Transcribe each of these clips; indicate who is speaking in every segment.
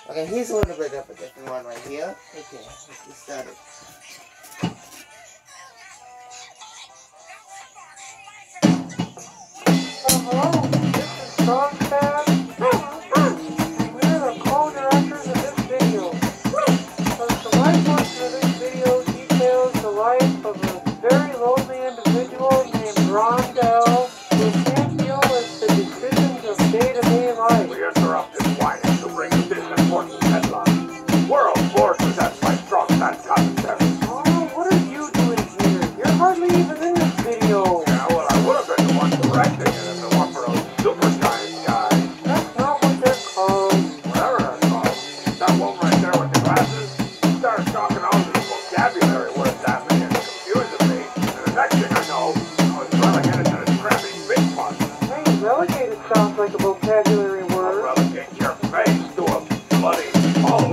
Speaker 1: Okay, here's one to bring up a different one right here. Okay, let's get started.
Speaker 2: Hello, this is Dogfab. We're the co-directors of this video. The life portion of this video details the life of a very lonely individual named Rondell who can't deal with the decisions of day-to-day life.
Speaker 3: We interrupted Wyatt to bring you this important headline. World War possessed by strong commentary.
Speaker 2: Oh, what are you doing here? You're hardly even in this video.
Speaker 3: Yeah, well, I would have been the one directing it if it weren't for those super giant guys.
Speaker 2: That's not what they're called.
Speaker 3: Whatever they're called. That woman right there with the glasses started talking all these vocabulary words at me and confusing me. And the next thing I know, I was relegated to this crappy big one.
Speaker 2: Hey, relegated sounds like a vocabulary
Speaker 3: I'll
Speaker 2: word.
Speaker 3: relegate your face to a bloody hole.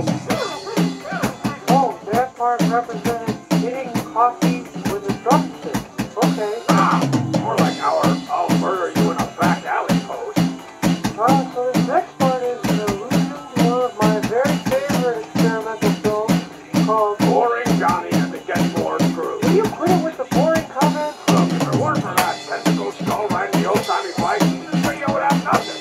Speaker 2: Oh, that part represented hitting coffee with a drumstick. Okay.
Speaker 3: Ah, more like I'll murder you in a back alley pose.
Speaker 2: So this next part is an allusion to one of my very favorite experimental films called...
Speaker 3: Boring Johnny and the Get Bored Crew.
Speaker 2: Will you quit it with the boring comments?
Speaker 3: Look, if it weren't for that tentacle skull riding the old-timey bike, the video would have nothing.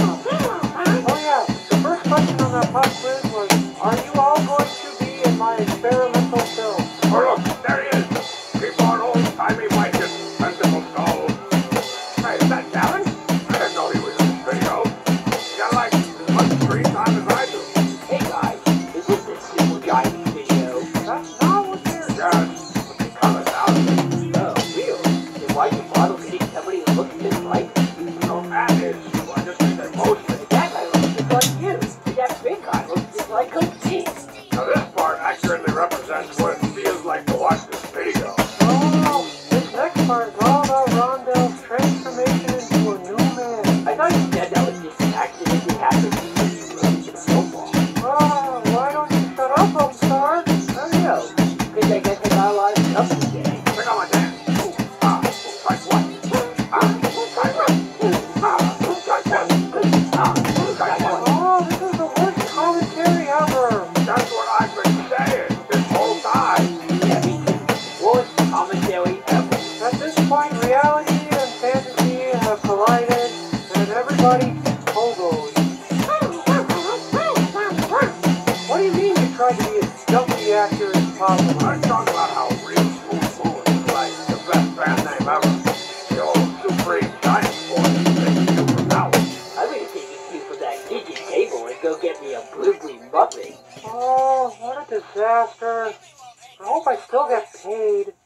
Speaker 2: Oh yeah, the first question on that pop quiz was, are you all going to be in my experimental film?
Speaker 3: Oh, look, there he is. Keep on old-timey biking, tentacle skull. Hey, is that Gavin? I didn't know he was in this video. He got like as much screen time as I do.
Speaker 4: Hey guys, is this the super giant video?
Speaker 2: That's not what they're...
Speaker 3: Yes, but they cut us out of it.
Speaker 4: Oh, really? Then why you bother getting somebody who looks just like you?
Speaker 3: So that is, I just think that most of it.
Speaker 4: That guy looks just like you. And that big guy looks just like a geez.
Speaker 3: Now this part accurately represents what it feels like to watch this video.
Speaker 2: Oh, this next part is all about Rondell's transformation into a new man.
Speaker 4: I thought you said that was just an accident that happened because you released the football.
Speaker 2: Oh, why don't you shut up, Homestar?
Speaker 4: I don't know. Because I guess I got a lot of stuff to say.
Speaker 3: Check out my dance. Type what? Type what? Type what? Type what?
Speaker 2: Oh, this is the worst commentary ever.
Speaker 3: That's what I've been saying this whole time.
Speaker 4: Yeah, me too. Worst commentary ever.
Speaker 2: At this point, reality and fantasy have collided, and everybody pogos. What do you mean you tried to be as jumpy accurate as possible?
Speaker 3: I talk about how real Smooth is like the best band name ever. The old Supreme Giant Boys take superpowers.
Speaker 4: I'm gonna take a cue from that kitchen table and go get me a blueberry muffin.
Speaker 2: Oh, what a disaster. I hope I still get paid.